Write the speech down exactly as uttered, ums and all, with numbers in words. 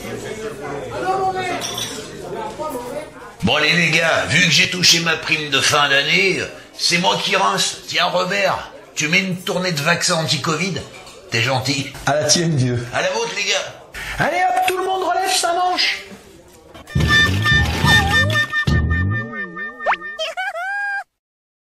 Bon allez les gars, vu que j'ai touché ma prime de fin d'année, c'est moi qui rince. Tiens Robert, tu mets une tournée de vaccin anti-Covid? T'es gentil. À la tienne, vieux. À la vôtre les gars. Allez hop, tout le monde relève sa manche.